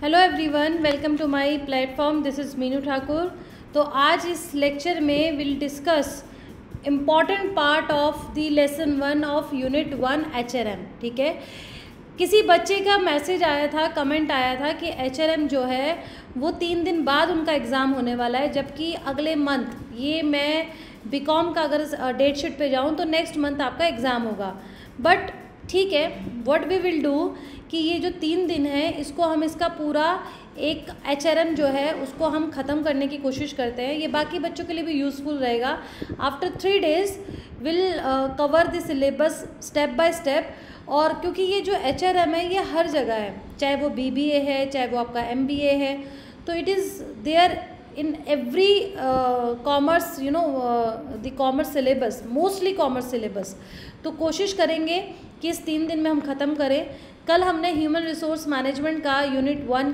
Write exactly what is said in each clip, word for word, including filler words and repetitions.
Hello everyone, welcome to my platform. This is Meenu Thakur. तो आज इस लेक्चर में will discuss important part of the lesson one of unit one H R M. ठीक है, किसी बच्चे का मैसेज आया था, कमेंट आया था कि एच आर एम जो है वो तीन दिन बाद उनका एग्ज़ाम होने वाला है, जबकि अगले मंथ, ये मैं बी कॉम का अगर डेट शीट पे जाऊँ तो नेक्स्ट मंथ आपका एग्ज़ाम होगा। बट ठीक है, व्हाट वी विल डू कि ये जो तीन दिन है इसको हम इसका पूरा एक एच आर एम जो है उसको हम ख़त्म करने की कोशिश करते हैं। ये बाकी बच्चों के लिए भी यूज़फुल रहेगा। After three days will cover the syllabus step by step. और क्योंकि ये जो एच आर एम है ये हर जगह है, चाहे वो बी बी ए है, चाहे वो आपका एम बी ए है, तो it is there in every commerce, you know the commerce syllabus, mostly commerce syllabus. तो कोशिश करेंगे कि इस तीन दिन में हम ख़त्म करें। कल हमने ह्यूमन रिसोर्स मैनेजमेंट का यूनिट वन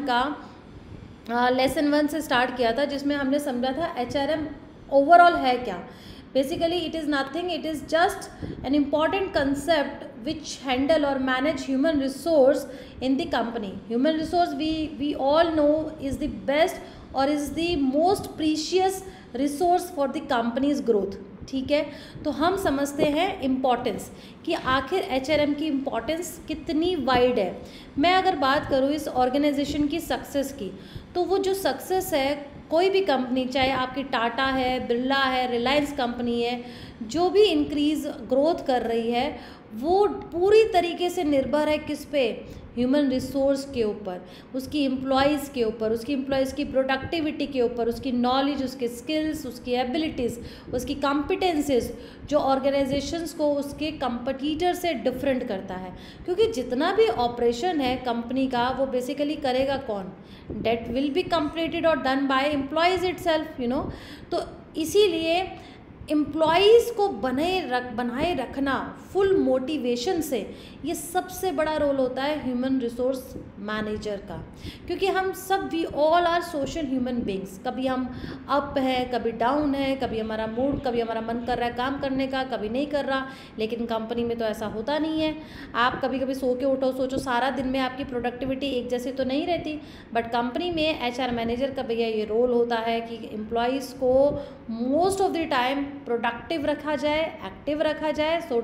का लेसन वन से स्टार्ट किया था, जिसमें हमने समझा था एच आर एम ओवरऑल है क्या। Basically it is nothing, it is just an important concept which handle or manage human resource in the company. Human resource we we all know is the best or is the most precious resource for the company's growth. ठीक है, तो हम समझते हैं importance कि आखिर H R M की importance कितनी वाइड है। मैं अगर बात करूँ इस ऑर्गेनाइजेशन की सक्सेस की, तो वो जो सक्सेस है, कोई भी कंपनी, चाहे आपकी टाटा है, बिरला है, रिलायंस कंपनी है, जो भी इंक्रीज ग्रोथ कर रही है, वो पूरी तरीके से निर्भर है किस पे? ह्यूमन रिसोर्स के ऊपर, उसकी एम्प्लॉयज़ के ऊपर, उसकी एम्प्लॉयज़ की प्रोडक्टिविटी के ऊपर, उसकी नॉलेज, उसके स्किल्स, उसकी एबिलिटीज़, उसकी कॉम्पिटेंसेस, जो ऑर्गेनाइजेशंस को उसके कंपटीटर से डिफरेंट करता है। क्योंकि जितना भी ऑपरेशन है कंपनी का, वो बेसिकली करेगा कौन? डेट विल बी कंप्लीटेड और done by employees itself, you know. तो इसीलिए एम्प्लॉयज़ को बनाए रख बनाए रखना फुल मोटिवेशन से, ये सबसे बड़ा रोल होता है ह्यूमन रिसोर्स मैनेजर का। क्योंकि हम सब, we all are social human beings. कभी हम अप हैं, कभी डाउन है, कभी हमारा मूड, कभी हमारा मन कर रहा है काम करने का, कभी नहीं कर रहा। लेकिन कंपनी में तो ऐसा होता नहीं है। आप कभी कभी सो के उठो, सोचो सारा दिन में आपकी प्रोडक्टिविटी एक जैसी तो नहीं रहती। बट कंपनी में एच आर मैनेजर का भैया ये रोल होता है कि एम्प्लॉयज़ को most of the time productive रखा जाए, एक्टिव रखा जाए, so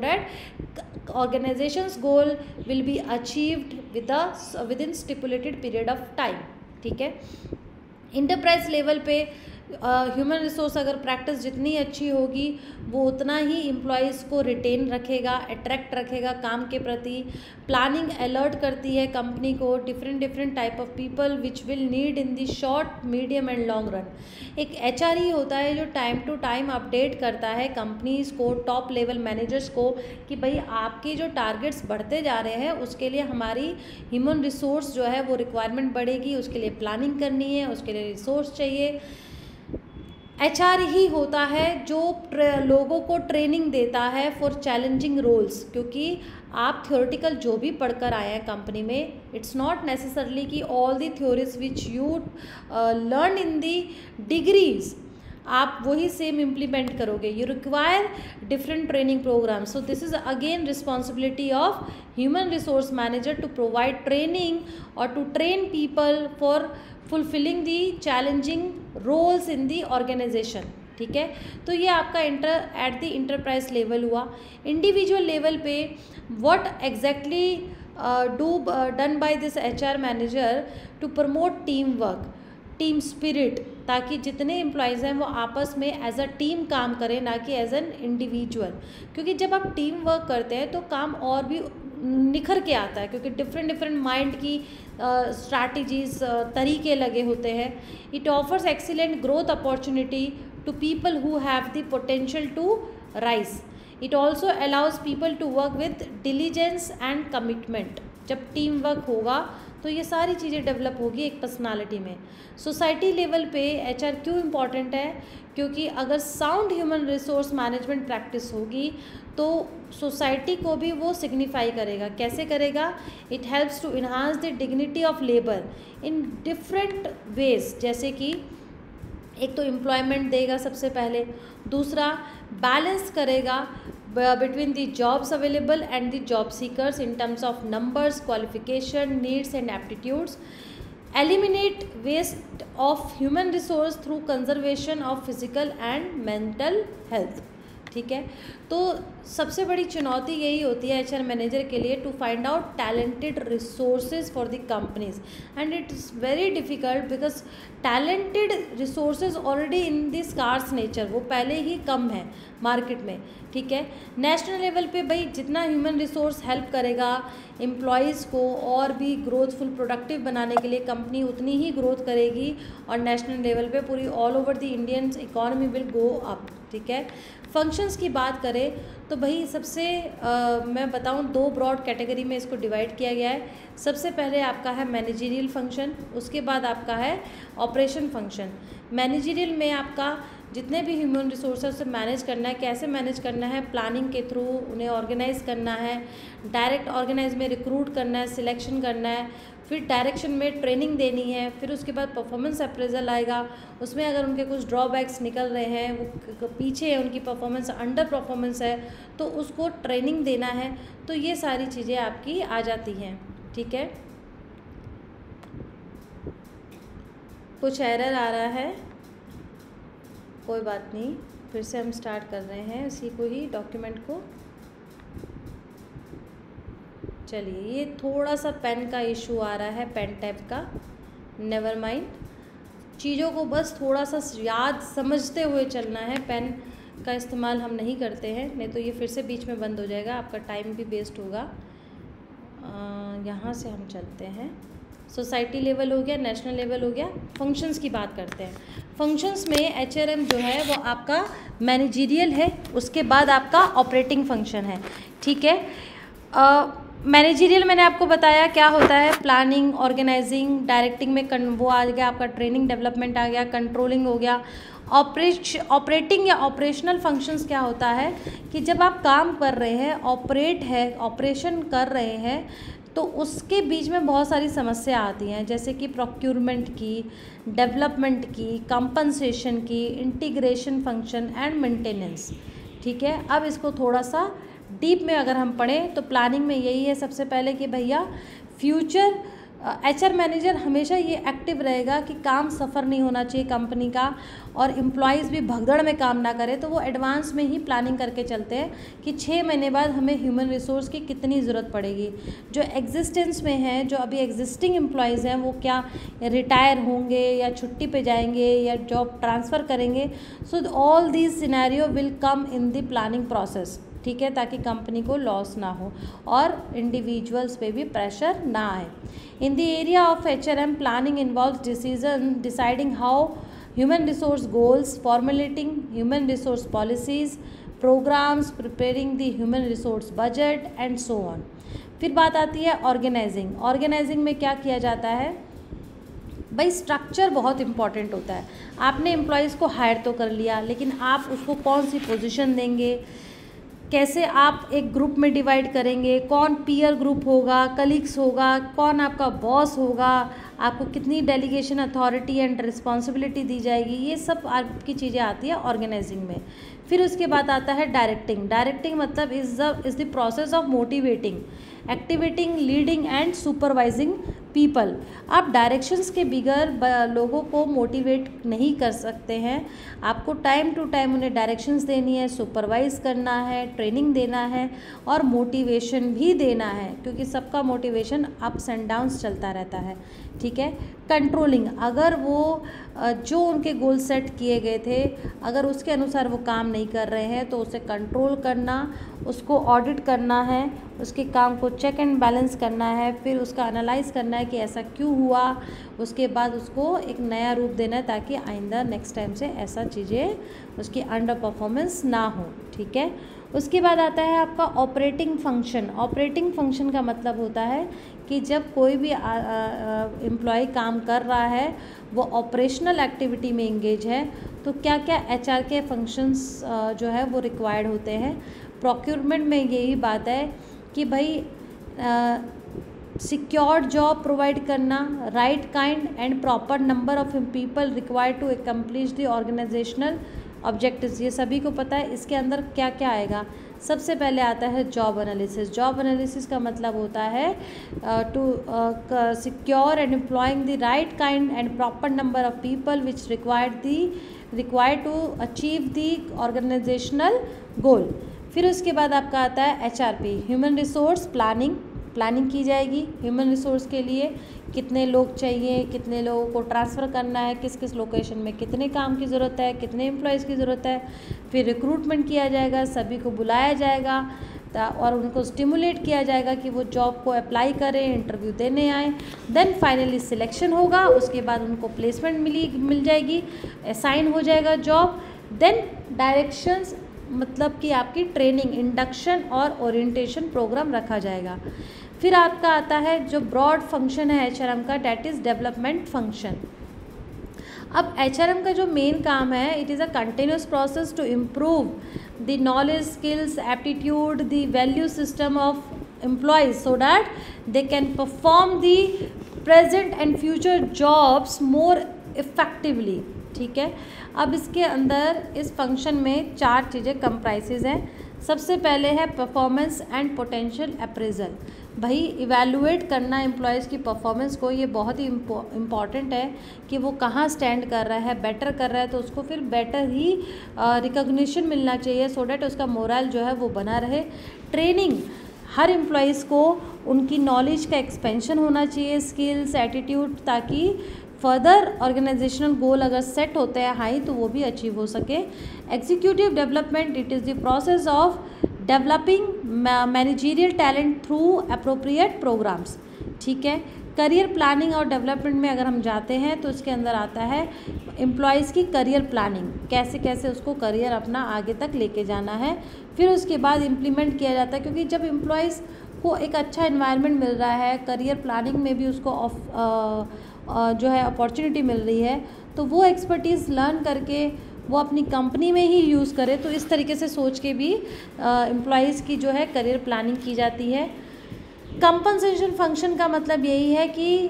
that organisations goal will be achieved with with in stipulated period of time. ठीक है, इंटरप्राइज लेवल पे ह्यूमन रिसोर्स अगर प्रैक्टिस जितनी अच्छी होगी, वो उतना ही एम्प्लॉयज़ को रिटेन रखेगा, अट्रैक्ट रखेगा काम के प्रति। प्लानिंग अलर्ट करती है कंपनी को different different type of people which will need in the short, medium and long run. एक एच आर ही होता है जो टाइम टू टाइम अपडेट करता है कंपनीज़ को, टॉप लेवल मैनेजर्स को, कि भाई आपके जो टारगेट्स बढ़ते जा रहे हैं उसके लिए हमारी ह्यूमन रिसोर्स जो है वो रिक्वायरमेंट बढ़ेगी, उसके लिए प्लानिंग करनी है, उसके लिए रिसोर्स चाहिए। एच आर ही होता है जो लोगों को ट्रेनिंग देता है फॉर चैलेंजिंग रोल्स। क्योंकि आप थ्योरेटिकल जो भी पढ़कर आए हैं कंपनी में, इट्स नॉट नेसेसरली कि all the theories which you learn in the degrees आप वही सेम इम्प्लीमेंट करोगे। You require different training programme. So this is again responsibility of human resource manager to provide training और to train people for fulfilling the challenging roles in the organisation. ठीक है, तो ये आपका inter at the enterprise level हुआ। Individual level पे what exactly do done by this H R manager to promote team work, team spirit, ताकि जितने employees हैं वो आपस में एज अ टीम काम करें, ना कि एज एन इंडिविजुअल। क्योंकि जब आप टीम वर्क करते हैं तो काम और भी निखर के आता है, क्योंकि डिफरेंट डिफरेंट माइंड की स्ट्रैटेजीज, uh, तरीके लगे होते हैं। It offers excellent growth opportunity to people who have the potential to rise. It also allows people to work with diligence and commitment. जब टीम वर्क होगा तो ये सारी चीज़ें डेवलप होगी एक पर्सनालिटी में। सोसाइटी लेवल पे एच आर क्यों इम्पॉर्टेंट है? क्योंकि अगर sound human resource management practice होगी तो सोसाइटी को भी वो सिग्निफाई करेगा। कैसे करेगा? It helps to enhance the dignity of labour in different ways. जैसे कि एक तो एम्प्लॉयमेंट देगा सबसे पहले, दूसरा बैलेंस करेगा between the jobs available and the job seekers in terms of numbers, qualification, needs and aptitudes. Eliminate waste of human resource through conservation of physical and mental health. ठीक है, तो सबसे बड़ी चुनौती यही होती है एचआर मैनेजर के लिए, to find out talented resources for the companies, and it is very difficult because talented resources already in the scarce nature, वो पहले ही कम है मार्केट में। ठीक है, नेशनल लेवल पे भाई जितना ह्यूमन रिसोर्स हेल्प करेगा एम्प्लॉयज़ को और भी ग्रोथफुल प्रोडक्टिव बनाने के लिए, कंपनी उतनी ही ग्रोथ करेगी और नेशनल लेवल पे पूरी all over the Indian economy will go up. ठीक है, फंक्शंस की बात करें तो भाई सबसे आ, मैं बताऊं दो ब्रॉड कैटेगरी में इसको डिवाइड किया गया है। सबसे पहले आपका है मैनेजरियल फंक्शन, उसके बाद आपका है ऑपरेशन फंक्शन। मैनेजरियल में आपका जितने भी ह्यूमन रिसोर्सेज से मैनेज करना है, कैसे मैनेज करना है, प्लानिंग के थ्रू उन्हें ऑर्गेनाइज करना है, डायरेक्ट ऑर्गेनाइज में रिक्रूट करना है, सिलेक्शन करना है, फिर डायरेक्शन में ट्रेनिंग देनी है, फिर उसके बाद परफॉर्मेंस अप्रेजल आएगा, उसमें अगर उनके कुछ ड्रॉबैक्स निकल रहे हैं, वो पीछे है उनकी परफॉर्मेंस, अंडर परफॉर्मेंस है, तो उसको ट्रेनिंग देना है। तो ये सारी चीज़ें आपकी आ जाती हैं। ठीक है, कुछ एरर आ रहा है, कोई बात नहीं, फिर से हम स्टार्ट कर रहे हैं इसी को ही डॉक्यूमेंट को। चलिए, ये थोड़ा सा पेन का इशू आ रहा है, पेन टैप का, नेवर माइंड, चीज़ों को बस थोड़ा सा याद समझते हुए चलना है। पेन का इस्तेमाल हम नहीं करते हैं, नहीं तो ये फिर से बीच में बंद हो जाएगा, आपका टाइम भी वेस्ट होगा। यहाँ से हम चलते हैं, सोसाइटी लेवल हो गया, नेशनल लेवल हो गया, फंक्शंस की बात करते हैं। फंक्शंस में एचआरएम जो है वो आपका मैनेजरियल है, उसके बाद आपका ऑपरेटिंग फंक्शन है। ठीक है, मैनेजरियल मैंने आपको बताया क्या होता है, प्लानिंग, ऑर्गेनाइजिंग, डायरेक्टिंग में कन, वो आ गया आपका, ट्रेनिंग डेवलपमेंट आ गया, कंट्रोलिंग हो गया। ऑपरेश ऑपरेटिंग या ऑपरेशनल फंक्शंस क्या होता है कि जब आप काम कर रहे हैं, ऑपरेट है, ऑपरेशन कर रहे हैं, तो उसके बीच में बहुत सारी समस्या आती हैं, जैसे कि प्रोक्यूरमेंट की, डेवलपमेंट की, कंपनसेशन की, इंटीग्रेशन फंक्शन एंड मेंटेनेंस। ठीक है, अब इसको थोड़ा सा डीप में अगर हम पढ़ें तो प्लानिंग में यही है सबसे पहले कि भैया फ्यूचर एचआर मैनेजर हमेशा ये एक्टिव रहेगा कि काम सफ़र नहीं होना चाहिए कंपनी का, और एम्प्लॉयज़ भी भगदड़ में काम ना करे, तो वो एडवांस में ही प्लानिंग करके चलते हैं कि छः महीने बाद हमें ह्यूमन रिसोर्स की कितनी ज़रूरत पड़ेगी, जो एग्जिस्टेंस में हैं, जो अभी एग्जिस्टिंग एम्प्लॉयज़ हैं, वो क्या रिटायर होंगे या छुट्टी पे जाएंगे या जॉब ट्रांसफ़र करेंगे। So all these scenario will come in the planning process. ठीक है, ताकि कंपनी को लॉस ना हो और इंडिविजुअल्स पे भी प्रेशर ना आए। In the area of H R M, planning involves decision deciding how human resource goals, formulating human resource policies, programmes, preparing the human resource budget and so on. फिर बात आती है ऑर्गेनाइजिंग। ऑर्गेनाइजिंग में क्या किया जाता है भाई, स्ट्रक्चर बहुत इंपॉर्टेंट होता है। आपने एम्प्लॉयज़ को हायर तो कर लिया, लेकिन आप उसको कौन सी पोजीशन देंगे, कैसे आप एक ग्रुप में डिवाइड करेंगे, कौन पीयर ग्रुप होगा, कलीग्स होगा, कौन आपका बॉस होगा, आपको कितनी डेलीगेशन अथॉरिटी एंड रिस्पॉन्सिबिलिटी दी जाएगी, ये सब आपकी चीज़ें आती है ऑर्गेनाइजिंग में। फिर उसके बाद आता है डायरेक्टिंग। डायरेक्टिंग मतलब is the is the process of motivating, activating, leading and supervising people. आप डायरेक्शंस के बगैर लोगों को मोटिवेट नहीं कर सकते हैं, आपको टाइम टू टाइम उन्हें डायरेक्शंस देनी है, सुपरवाइज करना है, ट्रेनिंग देना है और मोटिवेशन भी देना है, क्योंकि सबका मोटिवेशन अप्स एंड डाउन्स चलता रहता है। ठीक है, कंट्रोलिंग, अगर वो जो उनके गोल सेट किए गए थे अगर उसके अनुसार वो काम नहीं कर रहे हैं तो उसे कंट्रोल करना, उसको ऑडिट करना है, उसके काम को चेक एंड बैलेंस करना है, फिर उसका एनालाइज करना है कि ऐसा क्यों हुआ, उसके बाद उसको एक नया रूप देना है ताकि आइंदा नेक्स्ट टाइम से ऐसा चीज़ें उसकी अंडर परफॉर्मेंस ना हो। ठीक है, उसके बाद आता है आपका ऑपरेटिंग फंक्शन। ऑपरेटिंग फंक्शन का मतलब होता है कि जब कोई भी एम्प्लॉय काम कर रहा है, वो ऑपरेशनल एक्टिविटी में इंगेज है, तो क्या क्या एचआर के फंक्शंस जो है वो रिक्वायर्ड होते हैं। प्रोक्योरमेंट में यही बात है कि भाई सिक्योर्ड जॉब प्रोवाइड करना, right kind and proper number of people required to accomplish the organisational objectives, ये सभी को पता है। इसके अंदर क्या क्या आएगा, सबसे पहले आता है जॉब एनालिसिस। जॉब एनालिसिस का मतलब होता है to secure and employing the right kind and proper number of people which required the required to achieve the organisational goal. फिर उसके बाद आपका आता है H R P, human resource planning. Planning की जाएगी ह्यूमन रिसोर्स के लिए, कितने लोग चाहिए, कितने लोगों को ट्रांसफ़र करना है, किस किस लोकेशन में कितने काम की ज़रूरत है, कितने एम्प्लॉयज़ की ज़रूरत है। फिर रिक्रूटमेंट किया जाएगा, सभी को बुलाया जाएगा और उनको स्टिमुलेट किया जाएगा कि वो जॉब को अप्लाई करें, इंटरव्यू देने आए। देन फाइनली सिलेक्शन होगा, उसके बाद उनको प्लेसमेंट मिली मिल जाएगी, असाइन हो जाएगा जॉब। देन डायरेक्शंस मतलब कि आपकी ट्रेनिंग, इंडक्शन और ओरिएंटेशन प्रोग्राम रखा जाएगा। फिर आपका आता है जो ब्रॉड फंक्शन है एच आर एम का, डैट इज़ डेवलपमेंट फंक्शन। अब एच आर एम का जो मेन काम है, it is a continuous process to improve the knowledge, skills, aptitude, the value system of employees so that they can perform the present and future jobs more effectively. ठीक है, अब इसके अंदर इस फंक्शन में चार चीज़ें कंप्राइजेज हैं। सबसे पहले है परफॉर्मेंस एंड पोटेंशियल अप्रेजल। भाई इवैल्यूएट करना एम्प्लॉयज़ की परफॉर्मेंस को, ये बहुत ही इम्पॉर्टेंट है कि वो कहाँ स्टैंड कर रहा है, बेटर कर रहा है तो उसको फिर बेटर ही रिकॉग्निशन मिलना चाहिए, सो डैट उसका मोरल जो है वो बना रहे। ट्रेनिंग, हर एम्प्लॉयज़ को उनकी नॉलेज का एक्सपेंशन होना चाहिए, स्किल्स, एटीट्यूड, ताकि फर्दर ऑर्गेनाइजेशनल गोल अगर सेट होते हैं हाई तो वो भी अचीव हो सके। Executive development, it is the process of developing managerial talent through appropriate programmes. ठीक है, करियर प्लानिंग और डेवलपमेंट में अगर हम जाते हैं तो इसके अंदर आता है एम्प्लॉयज़ की करियर प्लानिंग, कैसे कैसे उसको करियर अपना आगे तक लेके जाना है। फिर उसके बाद इम्प्लीमेंट किया जाता है, क्योंकि जब एम्प्लॉयज़ को एक अच्छा एनवायरनमेंट मिल रहा है, करियर प्लानिंग में भी उसको ऑफ जो है अपॉर्चुनिटी मिल रही है, तो वो एक्सपर्टीज़ लर्न करके वो अपनी कंपनी में ही यूज़ करे। तो इस तरीके से सोच के भी एम्प्लॉयज़ की जो है करियर प्लानिंग की जाती है। कंपनसेशन फंक्शन का मतलब यही है कि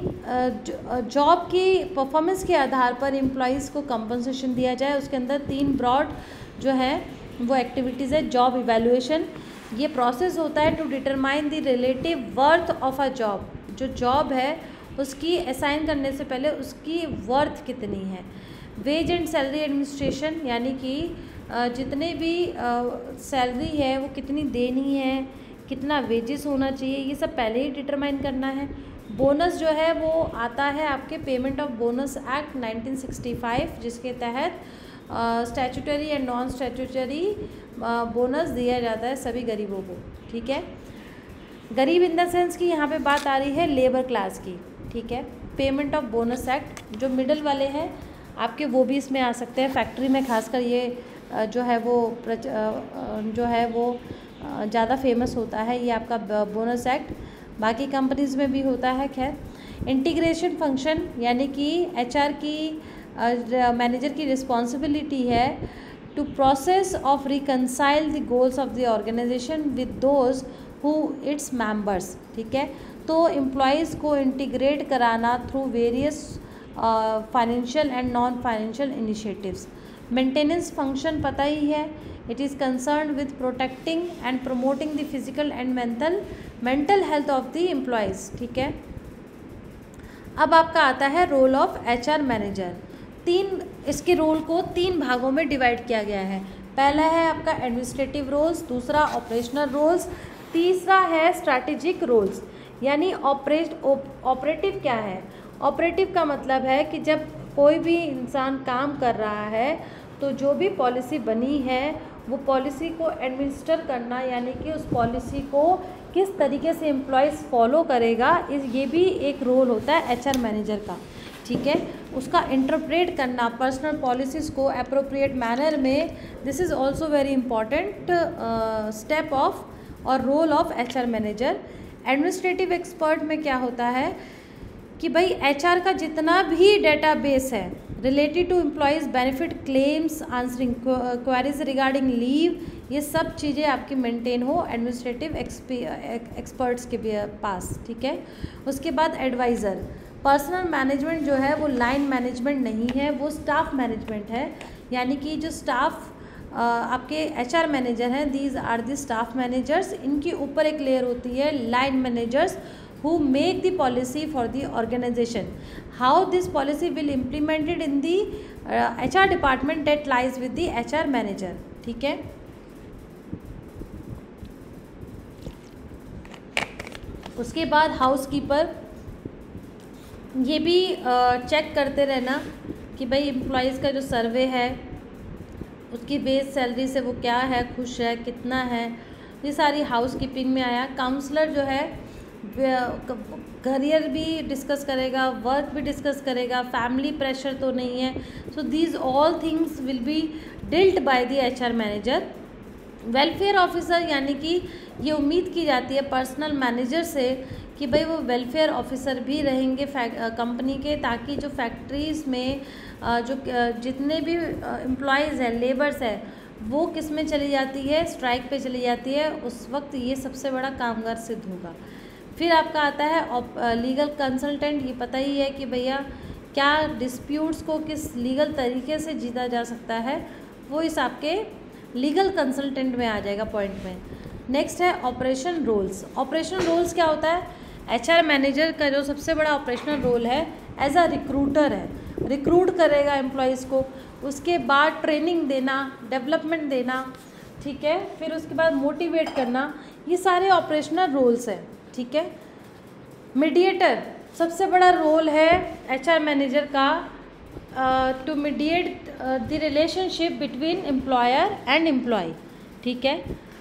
जॉब की परफॉर्मेंस के आधार पर एम्प्लॉयज़ को कंपनसेशन दिया जाए। उसके अंदर तीन ब्रॉड जो है वो एक्टिविटीज़ है। जॉब इवैल्यूएशन, ये प्रोसेस होता है to determine the relative worth of a job. जो जॉब है उसकी असाइन करने से पहले उसकी वर्थ कितनी है। वेज एंड सैलरी एडमिनिस्ट्रेशन, यानी कि जितने भी सैलरी है वो कितनी देनी है, कितना वेजेस होना चाहिए, ये सब पहले ही डिटरमाइन करना है। बोनस जो है वो आता है आपके payment of bonus act nineteen sixty five, जिसके तहत statutory and non statutory bonus दिया जाता है सभी गरीबों को। ठीक है, गरीब इन द सेंस कि यहाँ पे बात आ रही है लेबर क्लास की। ठीक है, पेमेंट ऑफ बोनस एक्ट, जो मिडल वाले हैं आपके वो भी इसमें आ सकते हैं। फैक्ट्री में खासकर ये जो है वो जो है वो ज़्यादा फेमस होता है ये आपका बोनस एक्ट, बाकी कंपनीज़ में भी होता है। खैर, इंटीग्रेशन फंक्शन, यानी कि एचआर की मैनेजर की रिस्पॉन्सिबिलिटी है to process of reconcile the goals of the organisation with those who its members. ठीक है, तो एम्प्लॉयज़ को इंटीग्रेट कराना through various financial and non financial initiatives. Maintenance function पता ही है, it is concern with protecting and promoting the physical and mental mental health of the employees. ठीक है, अब आपका आता है रोल ऑफ एचआर मैनेजर। तीन इसके रोल को तीन भागों में डिवाइड किया गया है। पहला है आपका एडमिनिस्ट्रेटिव रोल्स, दूसरा ऑपरेशनल रोल्स, तीसरा है स्ट्रैटेजिक रोल्स। यानी ऑपरेट ऑपरेटिव क्या है? ऑपरेटिव का मतलब है कि जब कोई भी इंसान काम कर रहा है तो जो भी पॉलिसी बनी है वो पॉलिसी को एडमिनिस्टर करना, यानी कि उस पॉलिसी को किस तरीके से एम्प्लॉयज़ फॉलो करेगा, इस ये भी एक रोल होता है एचआर मैनेजर का। ठीक है, उसका इंटरप्रेट करना पर्सनल पॉलिसीज़ को अप्रोप्रिएट मैनर में, this is also very important step of our role of HR manager. Administrative expert में क्या होता है कि भाई एचआर का जितना भी डेटाबेस है related to employees benefit claims, answering queries regarding leave, ये सब चीज़ें आपकी मेंटेन हो एडमिनिस्ट्रेटिव एक्सपर्ट्स के पास। ठीक है, उसके बाद एडवाइज़र, पर्सनल मैनेजमेंट जो है वो लाइन मैनेजमेंट नहीं है, वो स्टाफ मैनेजमेंट है। यानी कि जो स्टाफ आपके एच आर मैनेजर हैं, these are the staff managers. इनके ऊपर एक लेयर होती है line managers who make the policy for the organization. How this policy will implemented in the uh, H R department that lies with the H R manager. ठीक है, उसके बाद housekeeper, ये भी चेक uh, करते रहना कि भाई एम्प्लॉयज़ का जो सर्वे है उसकी बेस सैलरी से वो क्या है, खुश है, कितना है, ये सारी हाउसकीपिंग में आया। काउंसलर जो है करियर भी डिस्कस करेगा, वर्क भी डिस्कस करेगा, फैमिली प्रेशर तो नहीं है। So these all things will be dealt by the H R manager. Welfare officer, यानी कि ये उम्मीद की जाती है पर्सनल मैनेजर से कि भाई वो वेलफेयर ऑफिसर भी रहेंगे कंपनी के, ताकि जो फैक्ट्रीज़ में जो जितने भी एम्प्लॉयज़ हैं, लेबर्स है, वो किस में चली जाती है, स्ट्राइक पे चली जाती है, उस वक्त ये सबसे बड़ा कामगार सिद्ध होगा। फिर आपका आता है लीगल कंसल्टेंट। ये पता ही है कि भैया क्या डिस्प्यूट्स को किस लीगल तरीके से जीता जा सकता है, वो इस आपके लीगल कंसल्टेंट में आ जाएगा पॉइंट में। नेक्स्ट है ऑपरेशन रोल्स। ऑपरेशन रोल्स क्या होता है? एचआर मैनेजर का जो सबसे बड़ा ऑपरेशनल रोल है एज अ रिक्रूटर है, रिक्रूट करेगा एम्प्लॉयज़ को, उसके बाद ट्रेनिंग देना, डेवलपमेंट देना, ठीक है, फिर उसके बाद मोटिवेट करना, ये सारे ऑपरेशनल रोल्स हैं, ठीक है। मीडिएटर, सबसे बड़ा रोल है एचआर मैनेजर का to mediate the relationship between employer and employee, ठीक है।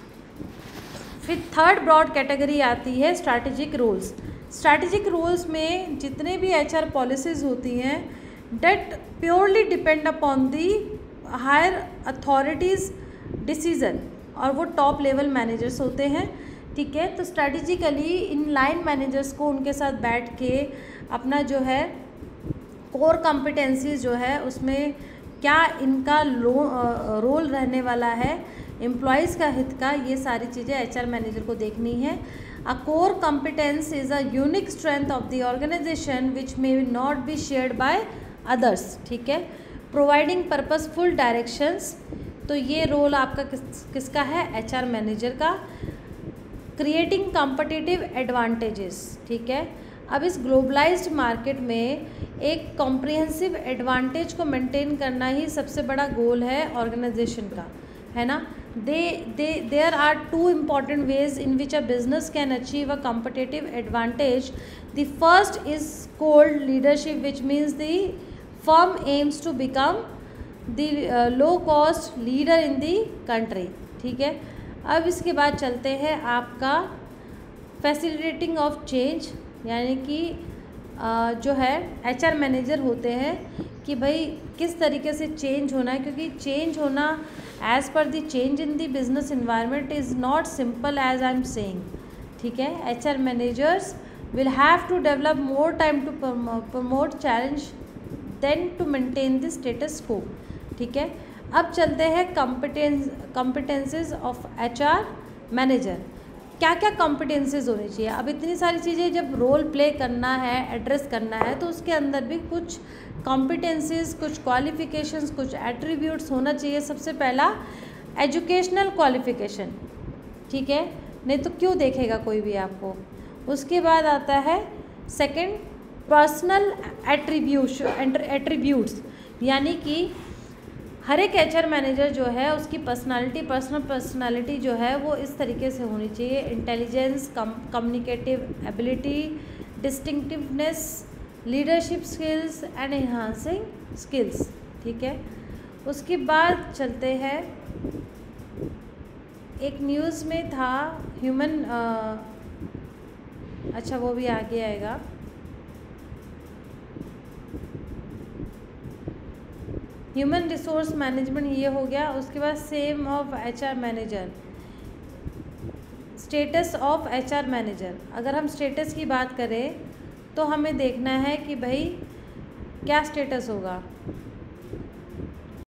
फिर थर्ड ब्रॉड कैटेगरी आती है स्ट्रैटेजिक रोल्स। स्ट्रैटेजिक रोल्स में जितने भी एचआर पॉलिसीज़ होती हैं that purely depend upon the higher authorities decision, और वो टॉप लेवल मैनेजर्स होते हैं, ठीक है। तो स्ट्रैटेजिकली इन लाइन मैनेजर्स को उनके साथ बैठ के अपना जो है कोर कॉम्पिटेंसीज जो है उसमें क्या इनका रोल रहने वाला है एम्प्लॉयज़ का हित का, ये सारी चीज़ें एचआर मैनेजर को देखनी है। A core competence is a unique strength of the organisation which may not be shared by others, ठीक है। प्रोवाइडिंग पर्पसफुल डायरेक्शंस, तो ये रोल आपका किस किसका है? एचआर मैनेजर का। क्रिएटिंग कॉम्पिटिटिव एडवांटेजेस, ठीक है। अब इस ग्लोबलाइज्ड मार्केट में एक कॉम्प्रिहेंसिव एडवांटेज को मेंटेन करना ही सबसे बड़ा गोल है ऑर्गेनाइजेशन का, है ना। They they there are two important ways in which a business can achieve a competitive advantage. The first is called leadership which means the firm aims to become the low cost leader in the country, ठीक है। अब इसके बाद चलते हैं आपका facilitating of change, यानी कि जो है एचआर मैनेजर होते हैं कि भाई किस तरीके से चेंज होना है, क्योंकि चेंज होना as per the change in the business environment is not simple as I am saying, ठीक है। HR managers will have to develop more time to promote challenge than to maintain the status quo, ठीक है। अब चलते हैं competence competences of HR manager. क्या क्या competencies होनी चाहिए? अब इतनी सारी चीज़ें जब रोल प्ले करना है, एड्रेस करना है, तो उसके अंदर भी कुछ कॉम्पिटेंसेस, कुछ क्वालिफिकेशंस, कुछ एट्रीब्यूट्स होना चाहिए। सबसे पहला एजुकेशनल क्वालिफिकेशन, ठीक है, नहीं तो क्यों देखेगा कोई भी आपको। उसके बाद आता है सेकंड पर्सनल एट्रीब्यूशन एट्रीब्यूट्स, यानी कि हर एक एचआर मैनेजर जो है उसकी पर्सनालिटी पर्सनल पर्सनालिटी जो है वो इस तरीके से होनी चाहिए। Intelligence, communicative ability, distinctiveness, leadership skills and enhancing skills, ठीक है। उसके बाद चलते हैं, एक न्यूज़ में था ह्यूमन, अच्छा वो भी आगे आएगा। ह्यूमन रिसोर्स मैनेजमेंट ये हो गया। उसके बाद same of HR manager, status of HR manager. अगर हम स्टेटस की बात करें तो हमें देखना है कि भाई क्या स्टेटस होगा।